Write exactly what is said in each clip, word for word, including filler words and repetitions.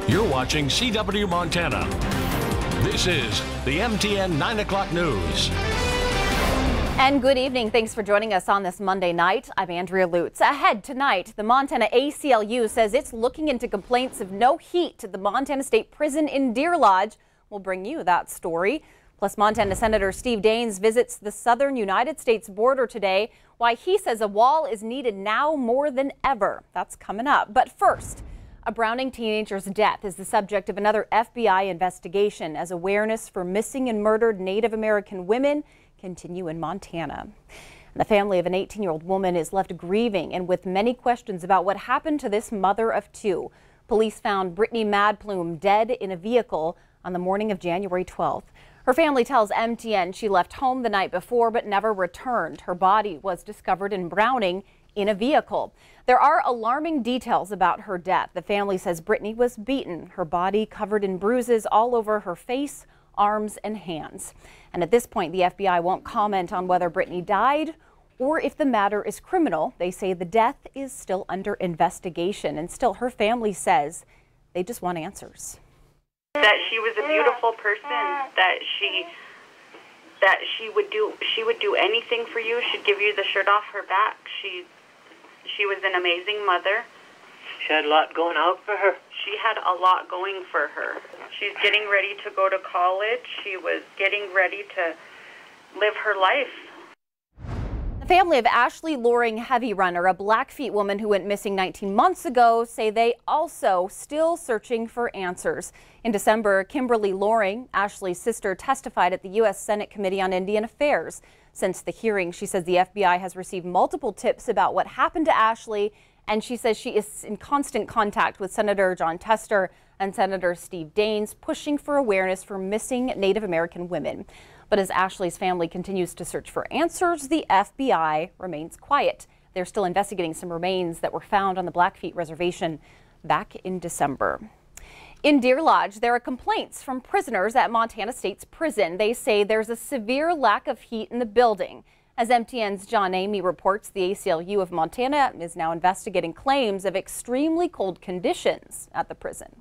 You're watching C W Montana. This is the M T N nine o'clock news. And good evening. Thanks for joining us on this Monday night. I'm Andrea Lutz. Ahead tonight, the Montana A C L U says it's looking into complaints of no heat at the Montana State Prison in Deer Lodge. We'll bring you that story. Plus, Montana Senator Steve Daines visits the southern United States border today. Why he says a wall is needed now more than ever. That's coming up. But first, a Browning teenager's death is the subject of another F B I investigation as awareness for missing and murdered Native American women continue in Montana. The family of an eighteen-year-old woman is left grieving and with many questions about what happened to this mother of two. Police found Brittany Madplume dead in a vehicle on the morning of January twelfth. Her family tells M T N she left home the night before but never returned. Her body was discovered in Browning in a vehicle. There are alarming details about her death. The family says Brittany was beaten, her body covered in bruises all over her face, arms, and hands. And at this point, the F B I won't comment on whether Brittany died or if the matter is criminal. They say the death is still under investigation, and still her family says they just want answers. That she was a beautiful person, that she that she would do she would do anything for you. She'd give you the shirt off her back. She she was an amazing mother. She had a lot going out for her. She had a lot going for her. She's getting ready to go to college. She was getting ready to live her life. The family of Ashley Loring Heavy Runner, a Blackfeet woman who went missing nineteen months ago, say they also still searching for answers. In December, Kimberly Loring, Ashley's sister, testified at the U S Senate Committee on Indian Affairs. Since the hearing, she says the F B I has received multiple tips about what happened to Ashley, and she says she is in constant contact with Senator Jon Tester and Senator Steve Daines, pushing for awareness for missing Native American women. But as Ashley's family continues to search for answers, the F B I remains quiet. They're still investigating some remains that were found on the Blackfeet Reservation back in December. In Deer Lodge, there are complaints from prisoners at Montana State's prison. They say there's a severe lack of heat in the building. As M T N's John Amy reports, the A C L U of Montana is now investigating claims of extremely cold conditions at the prison.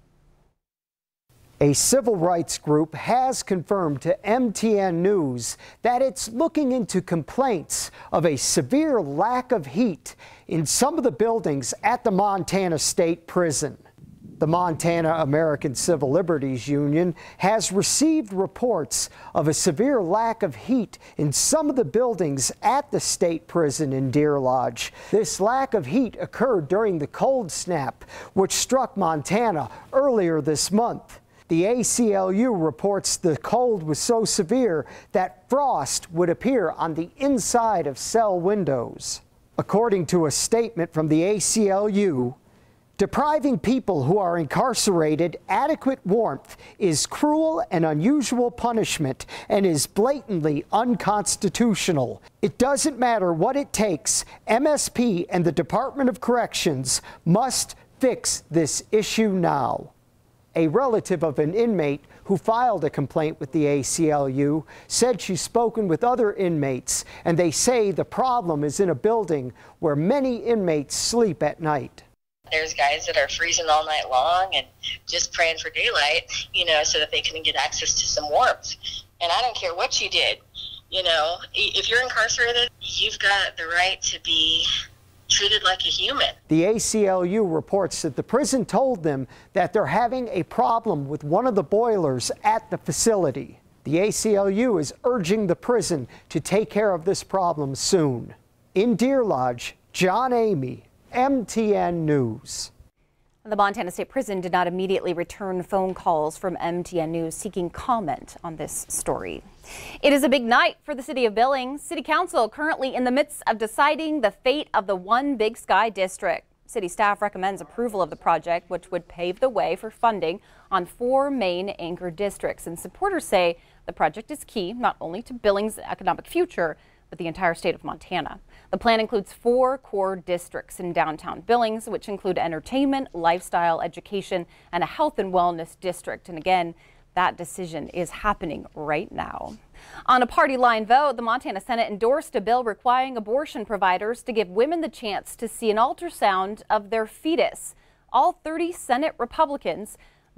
A civil rights group has confirmed to M T N News that it's looking into complaints of a severe lack of heat in some of the buildings at the Montana State Prison. The Montana American Civil Liberties Union has received reports of a severe lack of heat in some of the buildings at the state prison in Deer Lodge. This lack of heat occurred during the cold snap, which struck Montana earlier this month. The A C L U reports the cold was so severe that frost would appear on the inside of cell windows. According to a statement from the A C L U, depriving people who are incarcerated adequate warmth is cruel and unusual punishment and is blatantly unconstitutional. It doesn't matter what it takes. M S P and the Department of Corrections must fix this issue now. A relative of an inmate who filed a complaint with the A C L U said she's spoken with other inmates, and they say the problem is in a building where many inmates sleep at night. There's guys that are freezing all night long and just praying for daylight, you know, so that they can get access to some warmth. And I don't care what you did, you know, if you're incarcerated, you've got the right to be treated like a human. The A C L U reports that the prison told them that they're having a problem with one of the boilers at the facility. The A C L U is urging the prison to take care of this problem soon. In Deer Lodge, John Amy, M T N News. The Montana State Prison did not immediately return phone calls from M T N News seeking comment on this story. It is a big night for the city of Billings. City Council currently in the midst of deciding the fate of the One Big Sky District. City staff recommends approval of the project, which would pave the way for funding on four main anchor districts. And supporters say the project is key not only to Billings' economic future, but the entire state of Montana. The plan includes four core districts in downtown Billings, which include entertainment, lifestyle, education, and a health and wellness district. And again, that decision is happening right now. On a party line vote, the Montana Senate endorsed a bill requiring abortion providers to give women the chance to see an ultrasound of their fetus. All thirty Senate Republicans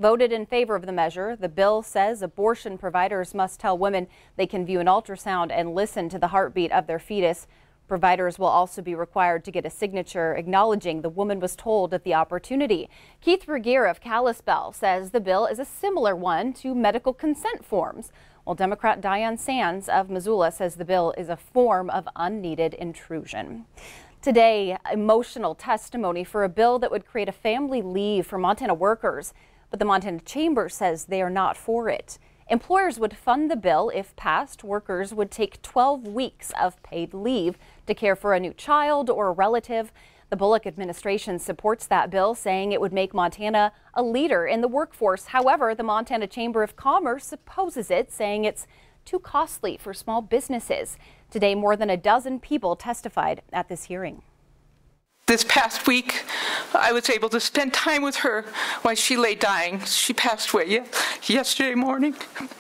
voted in favor of the measure. The bill says abortion providers must tell women they can view an ultrasound and listen to the heartbeat of their fetus. Providers will also be required to get a signature acknowledging the woman was told of the opportunity. Keith Regier of Kalispell says the bill is a similar one to medical consent forms, while Democrat Diane Sands of Missoula says the bill is a form of unneeded intrusion. Today, emotional testimony for a bill that would create a family leave for Montana workers, but the Montana Chamber says they are not for it. Employers would fund the bill if passed. Workers would take twelve weeks of paid leave to care for a new child or a relative. The Bullock administration supports that bill, saying it would make Montana a leader in the workforce. However, the Montana Chamber of Commerce opposes it, saying it's too costly for small businesses. Today, more than a dozen people testified at this hearing. This past week, I was able to spend time with her while she lay dying. She passed away yesterday morning.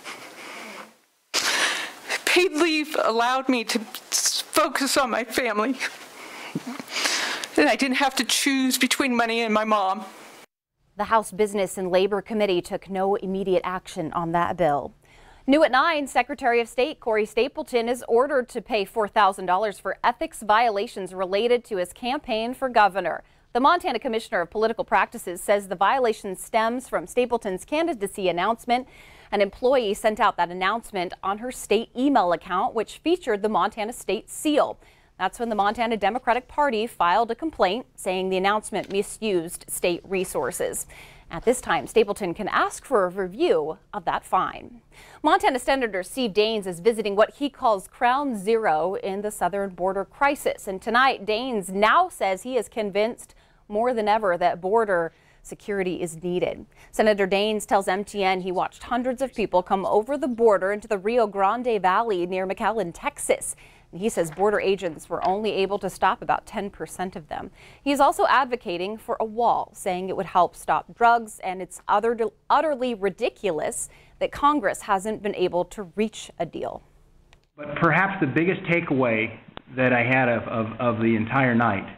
Paid leave allowed me to focus on my family, and I didn't have to choose between money and my mom. The House Business and Labor Committee took no immediate action on that bill. New at nine, Secretary of State Corey Stapleton is ordered to pay four thousand dollars for ethics violations related to his campaign for governor. The Montana Commissioner of Political Practices says the violation stems from Stapleton's candidacy announcement. An employee sent out that announcement on her state email account, which featured the Montana state seal. That's when the Montana Democratic Party filed a complaint saying the announcement misused state resources. At this time, Stapleton can ask for a review of that fine. Montana Senator Steve Daines is visiting what he calls Crown Zero in the southern border crisis. And tonight, Daines now says he is convinced more than ever that border security is needed. Senator Daines tells M T N he watched hundreds of people come over the border into the Rio Grande Valley near McAllen, Texas. He says border agents were only able to stop about ten percent of them. He is also advocating for a wall, saying it would help stop drugs, and it's utter, utterly ridiculous that Congress hasn't been able to reach a deal. But perhaps the biggest takeaway that I had of, of, of the entire night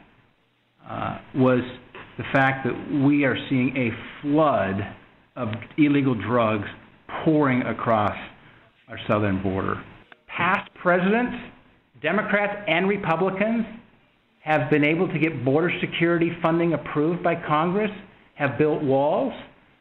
uh, was the fact that we are seeing a flood of illegal drugs pouring across our southern border. Past presidents, Democrats and Republicans, have been able to get border security funding approved by Congress, have built walls.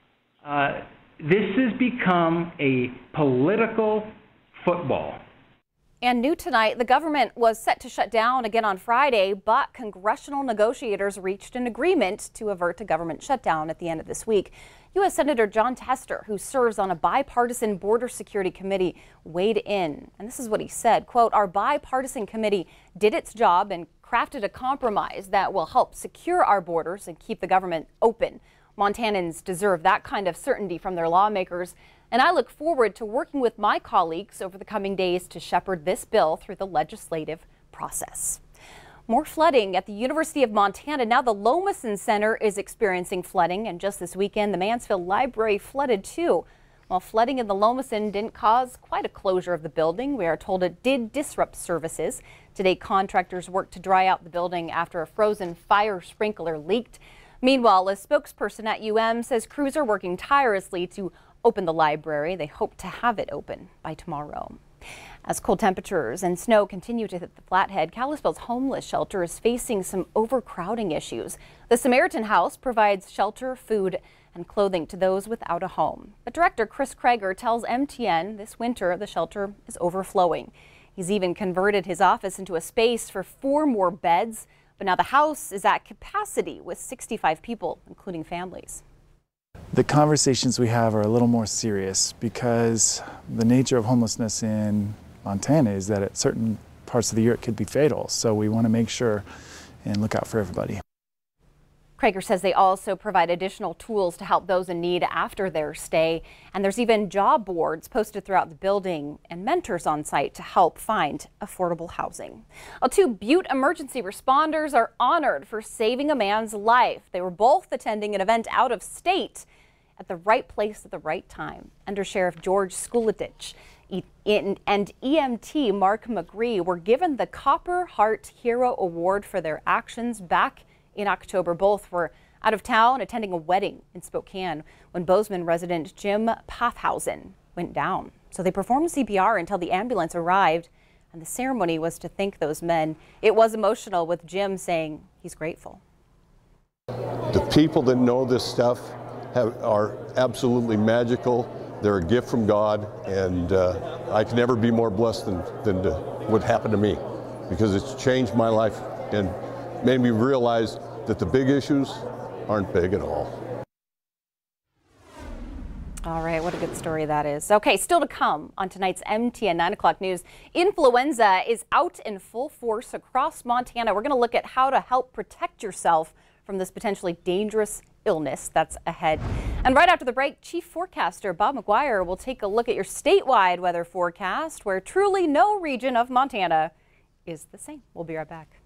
Uh, this has become a political football. And new tonight, the government was set to shut down again on Friday, but congressional negotiators reached an agreement to avert a government shutdown at the end of this week. U S Senator John Tester, who serves on a bipartisan border security committee, weighed in. And this is what he said, quote, "Our bipartisan committee did its job and crafted a compromise that will help secure our borders and keep the government open. Montanans deserve that kind of certainty from their lawmakers. And I look forward to working with my colleagues over the coming days to shepherd this bill through the legislative process." More flooding at the University of Montana. Now the Lomason Center is experiencing flooding, and just this weekend the Mansfield Library flooded too. While flooding in the Lomason didn't cause quite a closure of the building, we are told it did disrupt services. Today contractors worked to dry out the building after a frozen fire sprinkler leaked. Meanwhile, a spokesperson at U M says crews are working tirelessly to open the library. They hope to have it open by tomorrow. As cold temperatures and snow continue to hit the Flathead, Kalispell's homeless shelter is facing some overcrowding issues. The Samaritan House provides shelter, food, and clothing to those without a home. But Director Chris Krager tells M T N this winter the shelter is overflowing. He's even converted his office into a space for four more beds, but now the house is at capacity with sixty-five people, including families. The conversations we have are a little more serious because the nature of homelessness in Montana is that at certain parts of the year it could be fatal. So we want to make sure and look out for everybody. Krager says they also provide additional tools to help those in need after their stay. And there's even job boards posted throughout the building and mentors on site to help find affordable housing. Well, two Butte emergency responders are honored for saving a man's life. They were both attending an event out of state at the right place at the right time. Under Sheriff George Skuletich and E M T Mark McGree were given the Copper Heart Hero Award for their actions back in October. Both were out of town attending a wedding in Spokane when Bozeman resident Jim Pathhausen went down. So they performed C P R until the ambulance arrived, and the ceremony was to thank those men. It was emotional, with Jim saying he's grateful. The people that know this stuff have, are absolutely magical. They're a gift from God, and uh, I can never be more blessed than, than to, what happened to me, because it's changed my life and made me realize that the big issues aren't big at all. All right, what a good story that is. Okay, still to come on tonight's M T N nine o'clock news. Influenza is out in full force across Montana. We're going to look at how to help protect yourself from this potentially dangerous illness that's ahead. And right after the break, Chief Forecaster Bob McGuire will take a look at your statewide weather forecast, where truly no region of Montana is the same. We'll be right back.